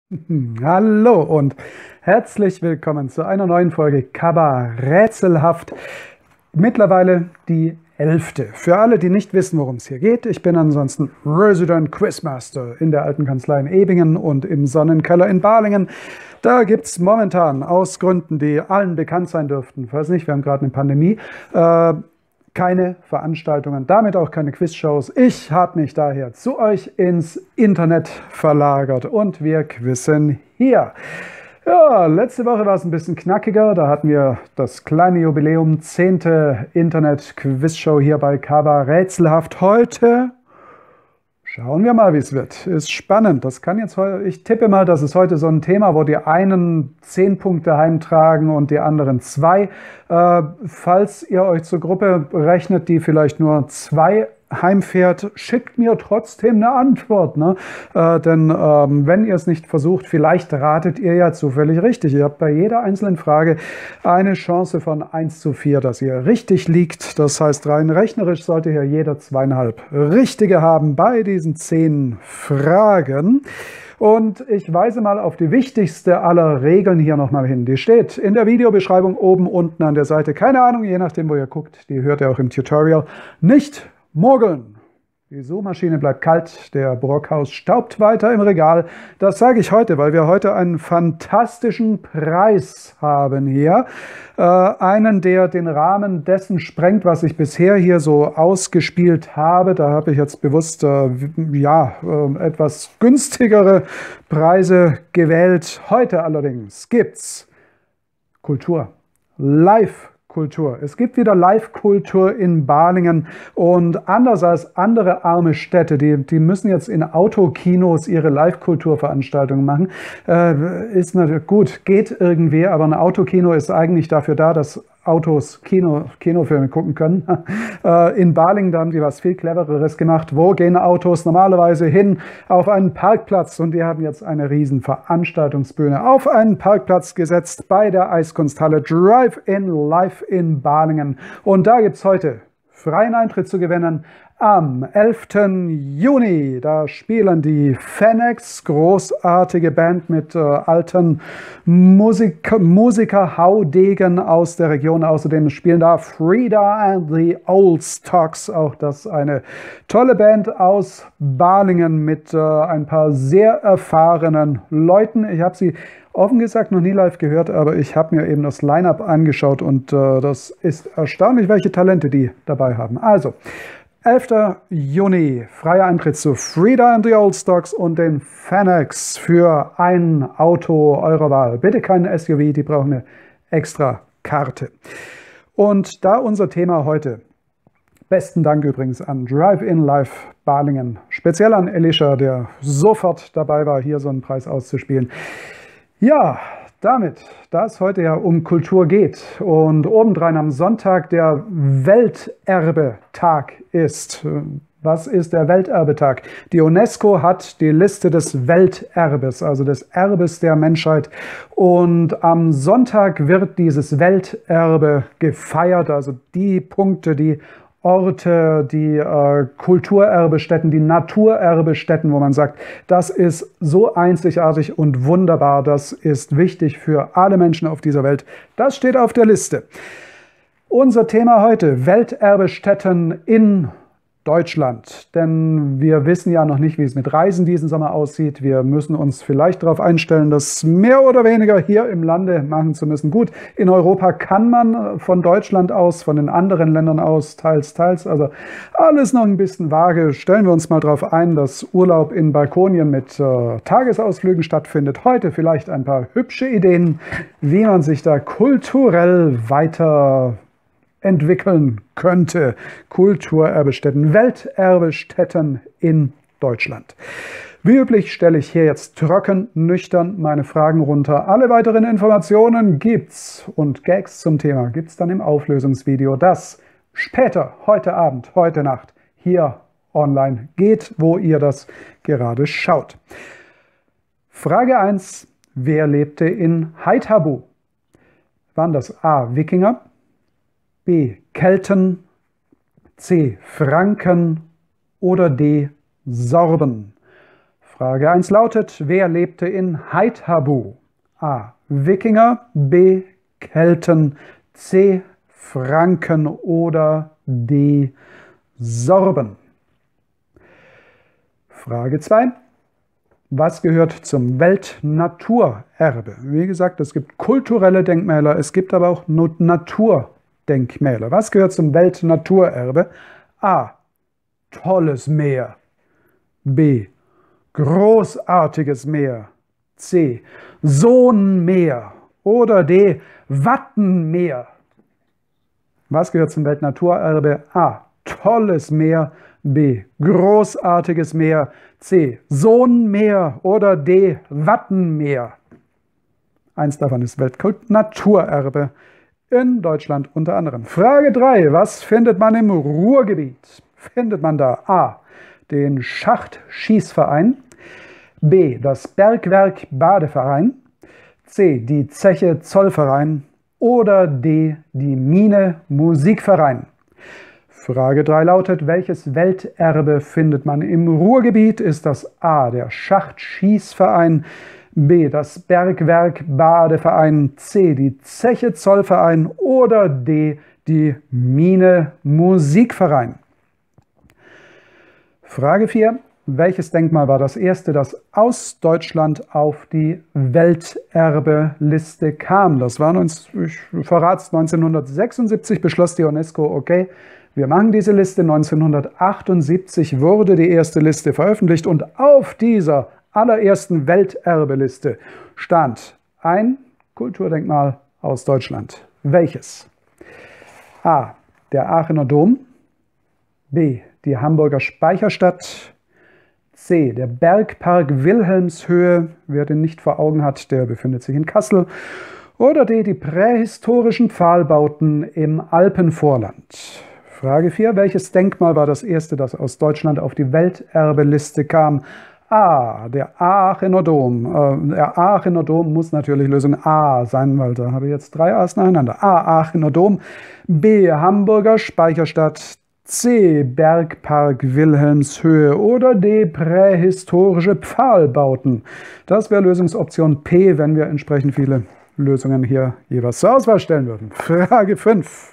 Hallo und herzlich willkommen zu einer neuen Folge Kaba Rätselhaft. Mittlerweile die 11. Für alle, die nicht wissen, worum es hier geht, ich bin ansonsten Resident Quizmaster in der alten Kanzlei in Ebingen und im Sonnenkeller in Balingen. Da gibt es momentan aus Gründen, die allen bekannt sein dürften, falls nicht, wir haben gerade eine Pandemie, keine Veranstaltungen, damit auch keine Quizshows. Ich habe mich daher zu euch ins Internet verlagert und wir quizzen hier. Ja, letzte Woche war es ein bisschen knackiger. Da hatten wir das kleine Jubiläum, 10. Internet-Quizshow hier bei Kaba Rätselhaft. Heute schauen wir mal, wie es wird. Ist spannend. Das kann jetzt heute, ich tippe mal, das ist heute so ein Thema, wo die einen 10 Punkte heimtragen und die anderen 2. Falls ihr euch zur Gruppe rechnet, die vielleicht nur 2 heimfährt, schickt mir trotzdem eine Antwort. Ne? Denn wenn ihr es nicht versucht, vielleicht ratet ihr ja zufällig richtig. Ihr habt bei jeder einzelnen Frage eine Chance von 1:4, dass ihr richtig liegt. Das heißt, rein rechnerisch sollte hier jeder 2,5 Richtige haben bei diesen 10 Fragen. Und ich weise mal auf die wichtigste aller Regeln hier nochmal hin. Die steht in der Videobeschreibung oben, unten an der Seite. Keine Ahnung, je nachdem, wo ihr guckt. Die hört ihr auch im Tutorial. Nicht mogeln. Die Suchmaschine bleibt kalt, der Brockhaus staubt weiter im Regal. Das sage ich heute, weil wir heute einen fantastischen Preis haben hier. Einen, der den Rahmen dessen sprengt, was ich bisher hier so ausgespielt habe. Da habe ich jetzt bewusst etwas günstigere Preise gewählt. Heute allerdings gibt's Kultur, Live-Kultur. Es gibt wieder Live-Kultur in Balingen und anders als andere arme Städte, die müssen jetzt in Autokinos ihre Live-Kulturveranstaltungen machen. Ist natürlich gut, geht irgendwie, aber ein Autokino ist eigentlich dafür da, dass Autos Kinofilme gucken können. In Balingen, da haben die was viel Clevereres gemacht. Wo gehen Autos normalerweise hin? Auf einen Parkplatz. Und die haben jetzt eine riesen Veranstaltungsbühne auf einen Parkplatz gesetzt bei der Eiskunsthalle Drive-In Live in Balingen. Und da gibt es heute freien Eintritt zu gewinnen. Am 11. Juni, da spielen die Phoenix, großartige Band mit alten Musiker-Haudegen aus der Region. Außerdem spielen da Frida and the Old Stocks, auch das eine tolle Band aus Balingen mit ein paar sehr erfahrenen Leuten. Ich habe sie offen gesagt noch nie live gehört, aber ich habe mir eben das Line-Up angeschaut und das ist erstaunlich, welche Talente die dabei haben. Also, 11. Juni, freier Eintritt zu Frida and the Old Stocks und den Phoenix für ein Auto eurer Wahl. Bitte kein SUV, die brauchen eine extra Karte. Und da unser Thema heute, besten Dank übrigens an Drive-In Live Balingen, speziell an Elisha, der sofort dabei war, hier so einen Preis auszuspielen. Ja, damit, da es heute ja um Kultur geht und obendrein am Sonntag der Welterbetag ist. Was ist der Welterbetag? Die UNESCO hat die Liste des Welterbes, also des Erbes der Menschheit. Und am Sonntag wird dieses Welterbe gefeiert, also die Punkte, die Orte, die Kulturerbestätten, die Naturerbestätten, wo man sagt, das ist so einzigartig und wunderbar, das ist wichtig für alle Menschen auf dieser Welt. Das steht auf der Liste. Unser Thema heute, Welterbestätten in Deutschland. Denn wir wissen ja noch nicht, wie es mit Reisen diesen Sommer aussieht. Wir müssen uns vielleicht darauf einstellen, das mehr oder weniger hier im Lande machen zu müssen. Gut, in Europa kann man von Deutschland aus, von den anderen Ländern aus, teils. Also alles noch ein bisschen vage. Stellen wir uns mal darauf ein, dass Urlaub in Balkonien mit Tagesausflügen stattfindet. Heute vielleicht ein paar hübsche Ideen, wie man sich da kulturell weiter entwickeln könnte. Kulturerbestätten, Welterbestätten in Deutschland. Wie üblich stelle ich hier jetzt trocken, nüchtern meine Fragen runter. Alle weiteren Informationen gibt's und Gags zum Thema gibt's dann im Auflösungsvideo, das später, heute Abend, heute Nacht hier online geht, wo ihr das gerade schaut. Frage 1. Wer lebte in Haithabu? Waren das A. Wikinger, B. Kelten, C. Franken oder D. Sorben? Frage 1 lautet, wer lebte in Haithabu? A. Wikinger, B. Kelten, C. Franken oder D. Sorben. Frage 2. Was gehört zum Weltnaturerbe? Wie gesagt, es gibt kulturelle Denkmäler, es gibt aber auch Naturdenkmäler. Was gehört zum Weltnaturerbe? A. Tolles Meer. B. Großartiges Meer. C. Sohnmeer. Oder D. Wattenmeer. Was gehört zum Weltnaturerbe? A. Tolles Meer. B. Großartiges Meer. C. Sohnmeer. Oder D. Wattenmeer. Eins davon ist Weltnaturerbe in Deutschland unter anderem. Frage 3. Was findet man im Ruhrgebiet? Findet man da A. den Schachtschießverein, B. das Bergwerk Badeverein, C. die Zeche Zollverein oder D. die Mine Musikverein. Frage 3 lautet, welches Welterbe findet man im Ruhrgebiet? Ist das A. der Schachtschießverein, B. das Bergwerk Badeverein, C. die Zeche Zollverein oder D. die Mine Musikverein? Frage 4. Welches Denkmal war das erste, das aus Deutschland auf die Welterbeliste kam? Das war, ich verrate es, 1976 beschloss die UNESCO, okay, wir machen diese Liste. 1978 wurde die erste Liste veröffentlicht und auf dieser allerersten Welterbeliste stand ein Kulturdenkmal aus Deutschland. Welches? A. der Aachener Dom, B. die Hamburger Speicherstadt, C. der Bergpark Wilhelmshöhe, wer den nicht vor Augen hat, der befindet sich in Kassel, oder D. die prähistorischen Pfahlbauten im Alpenvorland. Frage 4. Welches Denkmal war das erste, das aus Deutschland auf die Welterbeliste kam? A. der Aachener Dom. Der Aachener Dom muss natürlich Lösung A sein, weil da habe ich jetzt 3 A's nacheinander. A. Aachener Dom, B. Hamburger Speicherstadt, C. Bergpark Wilhelmshöhe oder D. prähistorische Pfahlbauten. Das wäre Lösungsoption P, wenn wir entsprechend viele Lösungen hier jeweils zur Auswahl stellen würden. Frage 5.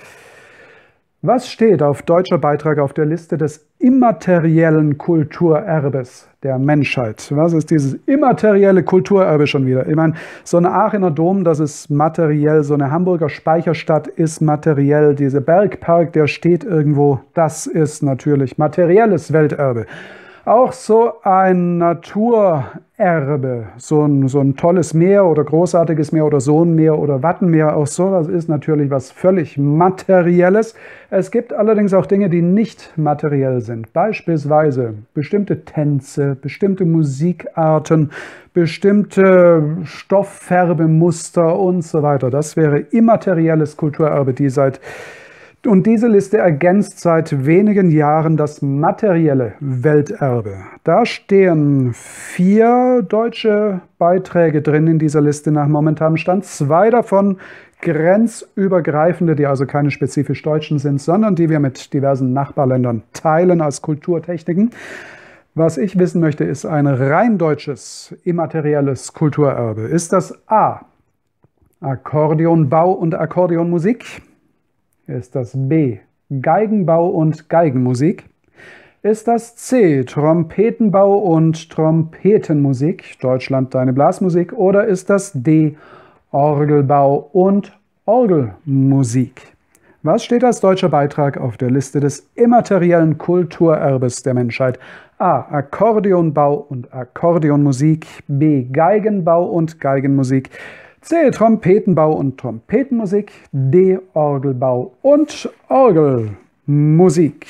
Was steht auf deutscher Beitrag auf der Liste des immateriellen Kulturerbes der Menschheit? Was ist dieses immaterielle Kulturerbe schon wieder? Ich meine, so ein Aachener Dom, das ist materiell, so eine Hamburger Speicherstadt ist materiell, dieser Bergpark, der steht irgendwo, das ist natürlich materielles Welterbe. Auch so ein Naturerbe, so ein tolles Meer oder großartiges Meer oder Sohnmeer oder Wattenmeer, auch sowas ist natürlich was völlig Materielles. Es gibt allerdings auch Dinge, die nicht materiell sind. Beispielsweise bestimmte Tänze, bestimmte Musikarten, bestimmte Stofffärbemuster und so weiter. Das wäre immaterielles Kulturerbe, und diese Liste ergänzt seit wenigen Jahren das materielle Welterbe. Da stehen 4 deutsche Beiträge drin in dieser Liste nach momentanem Stand. 2 davon grenzübergreifende, die also keine spezifisch deutschen sind, sondern die wir mit diversen Nachbarländern teilen als Kulturtechniken. Was ich wissen möchte, ist ein rein deutsches immaterielles Kulturerbe. Ist das A. Akkordeonbau und Akkordeonmusik? Ist das B. Geigenbau und Geigenmusik? Ist das C. Trompetenbau und Trompetenmusik? Deutschland deine Blasmusik? Oder ist das D. Orgelbau und Orgelmusik? Was steht als deutscher Beitrag auf der Liste des immateriellen Kulturerbes der Menschheit? A. Akkordeonbau und Akkordeonmusik. B. Geigenbau und Geigenmusik. C. Trompetenbau und Trompetenmusik. D. Orgelbau und Orgelmusik.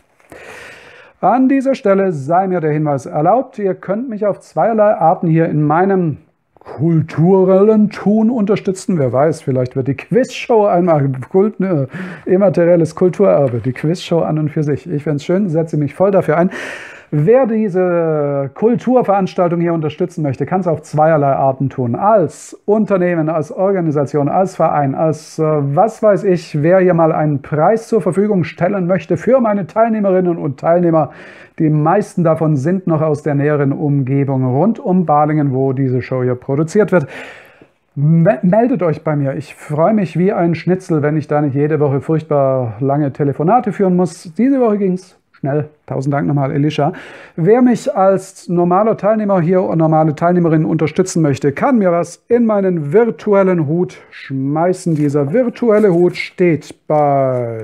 An dieser Stelle sei mir der Hinweis erlaubt, ihr könnt mich auf zweierlei Arten hier in meinem kulturellen Tun unterstützen. Wer weiß, vielleicht wird die Quizshow einmal immaterielles Kulturerbe, die Quizshow an und für sich. Ich fände es schön, setze mich voll dafür ein. Wer diese Kulturveranstaltung hier unterstützen möchte, kann es auf zweierlei Arten tun. Als Unternehmen, als Organisation, als Verein, als was weiß ich, wer hier mal einen Preis zur Verfügung stellen möchte für meine Teilnehmerinnen und Teilnehmer. Die meisten davon sind noch aus der näheren Umgebung rund um Balingen, wo diese Show hier produziert wird. Meldet euch bei mir. Ich freue mich wie ein Schnitzel, wenn ich da nicht jede Woche furchtbar lange Telefonate führen muss. Diese Woche ging es schnell. 1000 Dank nochmal, Elisha. Wer mich als normaler Teilnehmer hier und normale Teilnehmerin unterstützen möchte, kann mir was in meinen virtuellen Hut schmeißen. Dieser virtuelle Hut steht bei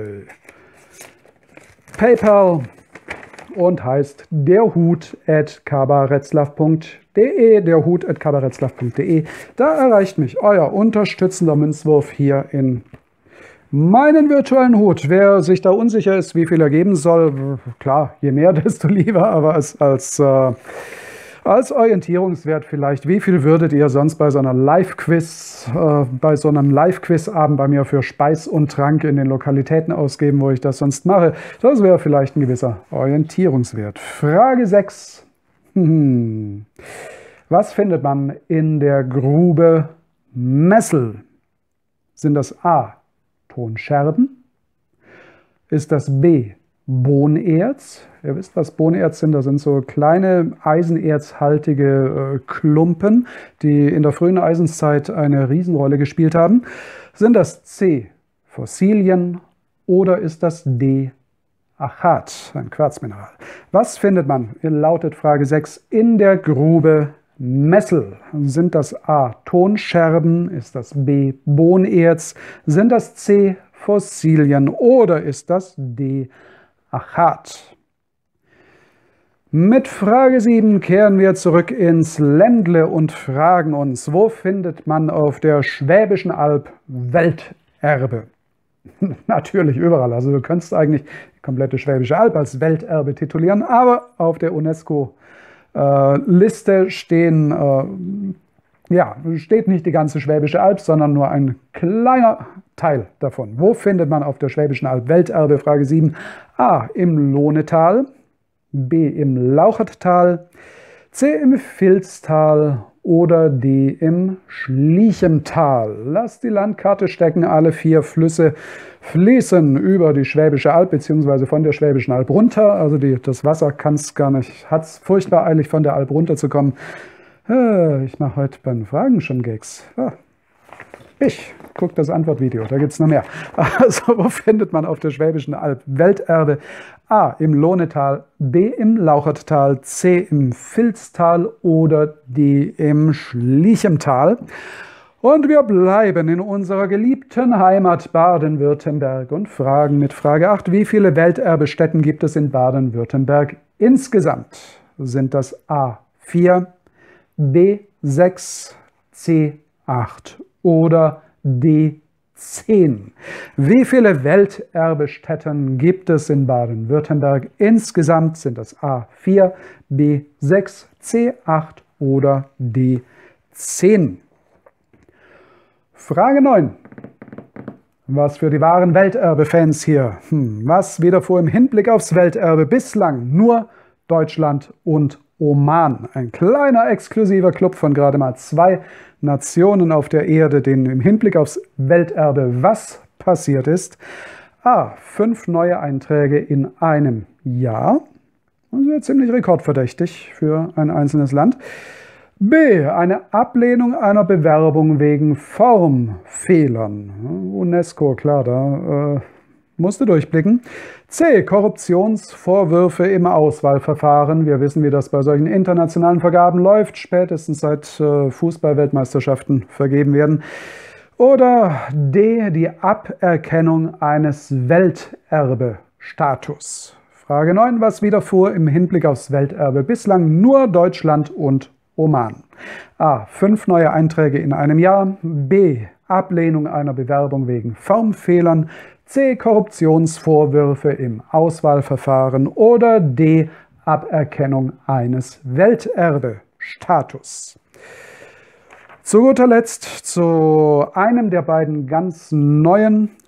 PayPal und heißt derhut@kabaretzlaff.de, derhut@kabaretzlaff.de. Da erreicht mich euer unterstützender Münzwurf hier in meinen virtuellen Hut. Wer sich da unsicher ist, wie viel er geben soll, klar, je mehr, desto lieber, aber als Orientierungswert vielleicht, wie viel würdet ihr sonst bei so einer bei so einem Live-Quiz-Abend bei mir für Speis und Trank in den Lokalitäten ausgeben, wo ich das sonst mache? Das wäre vielleicht ein gewisser Orientierungswert. Frage 6. Was findet man in der Grube Messel? Sind das A, Tonscherben? Ist das B, Bohnerz? Ihr wisst, was Bohnerz sind. Das sind so kleine eisenerzhaltige Klumpen, die in der frühen Eisenszeit eine Riesenrolle gespielt haben. Sind das C, Fossilien, oder ist das D, Achat, ein Quarzmineral? Was findet man, lautet Frage 6, in der Grube Messel? Sind das A, Tonscherben? Ist das B, Bohnerz? Sind das C, Fossilien, oder ist das D, Achat? Mit Frage 7 kehren wir zurück ins Ländle und fragen uns, wo findet man auf der Schwäbischen Alb Welterbe? Natürlich überall. Also du könntest eigentlich die komplette Schwäbische Alb als Welterbe titulieren, aber auf der UNESCO-Liste steht nicht die ganze Schwäbische Alb, sondern nur ein kleiner Teil davon. Wo findet man auf der Schwäbischen Alb Welterbe? Frage 7. A, im Lohnetal, B, im Laucherttal, C, im Vilstal oder D, im Schliechental. Lasst die Landkarte stecken. Alle 4 Flüsse fließen über die Schwäbische Alb bzw. von der Schwäbischen Alb runter. Also das Wasser kann es gar nicht, hat es furchtbar eilig, von der Alb runterzukommen. Ich mache heute bei den Fragen schon Gags. Ich gucke das Antwortvideo, da gibt es noch mehr. Also, wo findet man auf der Schwäbischen Alb Welterbe? A, im Lohnetal, B, im Laucherttal, C, im Vilstal oder D, im Schliechental. Und wir bleiben in unserer geliebten Heimat Baden-Württemberg und fragen mit Frage 8, wie viele Welterbestätten gibt es in Baden-Württemberg insgesamt? Sind das A, 4, B, 6, C, 8 oder D, 10. Wie viele Welterbestätten gibt es in Baden-Württemberg? Insgesamt sind das A, 4, B, 6, C, 8 oder D, 10. Frage 9. Was für die wahren Welterbe-Fans hier? Was widerfuhr im Hinblick aufs Welterbe bislang nur Deutschland und Oman? Ein kleiner exklusiver Club von gerade mal 2 Nationen auf der Erde, denen im Hinblick aufs Welterbe was passiert ist. A, 5 neue Einträge in einem Jahr. Das wäre ziemlich rekordverdächtig für ein einzelnes Land. B, eine Ablehnung einer Bewerbung wegen Formfehlern. UNESCO, klar, da musste durchblicken. C, Korruptionsvorwürfe im Auswahlverfahren. Wir wissen, wie das bei solchen internationalen Vergaben läuft, spätestens seit Fußball-Weltmeisterschaften vergeben werden. Oder D, die Aberkennung eines Welterbestatus. Frage 9, was widerfuhr im Hinblick aufs Welterbe bislang nur Deutschland und Oman? A, 5 neue Einträge in einem Jahr. B, Ablehnung einer Bewerbung wegen Formfehlern. C, Korruptionsvorwürfe im Auswahlverfahren. Oder D, Aberkennung eines Welterbestatus. Zu guter Letzt zu einem der beiden ganz neuen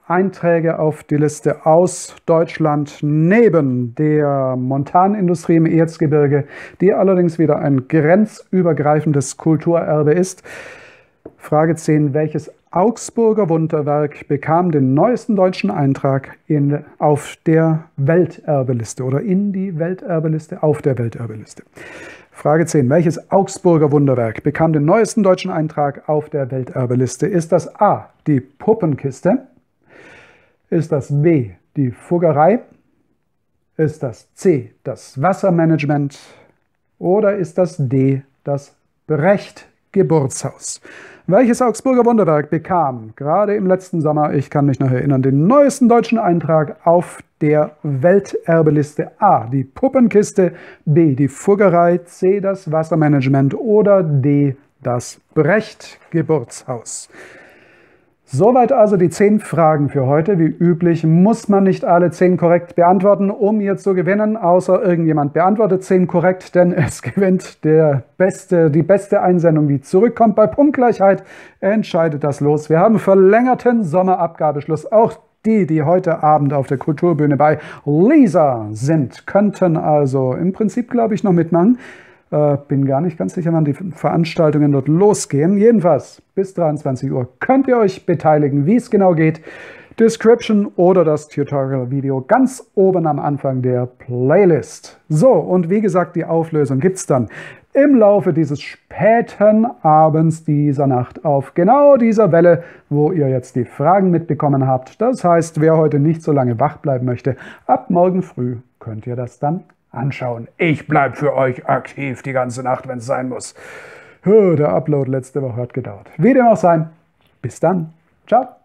Einträge auf die Liste aus Deutschland neben der Montanindustrie im Erzgebirge, die allerdings wieder ein grenzübergreifendes Kulturerbe ist. Frage 10. Welches Augsburger Wunderwerk bekam den neuesten deutschen Eintrag auf der Welterbeliste oder in die Welterbeliste, auf der Welterbeliste? Frage 10. Welches Augsburger Wunderwerk bekam den neuesten deutschen Eintrag auf der Welterbeliste? Ist das A, die Puppenkiste? Ist das B, die Fuggerei? Ist das C, das Wassermanagement? Oder ist das D, das Brecht-Geburtshaus? Welches Augsburger Wunderwerk bekam gerade im letzten Sommer, ich kann mich noch erinnern, den neuesten deutschen Eintrag auf der Welterbeliste? A, die Puppenkiste, B, die Fuggerei, C, das Wassermanagement oder D, das Brecht-Geburtshaus. Soweit also die 10 Fragen für heute. Wie üblich muss man nicht alle 10 korrekt beantworten, um hier zu gewinnen, außer irgendjemand beantwortet 10 korrekt, denn es gewinnt die beste Einsendung, die zurückkommt. Bei Punktgleichheit entscheidet das Los. Wir haben verlängerten Sommerabgabeschluss. Auch die heute Abend auf der Kulturbühne bei Lisa sind, könnten also im Prinzip, glaube ich, noch mitmachen. Bin gar nicht ganz sicher, wann die Veranstaltungen dort losgehen. Jedenfalls bis 23 Uhr könnt ihr euch beteiligen. Wie es genau geht, Description oder das Tutorial-Video ganz oben am Anfang der Playlist. So, und wie gesagt, die Auflösung gibt es dann im Laufe dieses späten Abends dieser Nacht auf genau dieser Welle, wo ihr jetzt die Fragen mitbekommen habt. Das heißt, wer heute nicht so lange wach bleiben möchte, ab morgen früh könnt ihr das dann anschauen. Ich bleibe für euch aktiv die ganze Nacht, wenn es sein muss. Der Upload letzte Woche hat gedauert. Wie dem auch sei, bis dann. Ciao.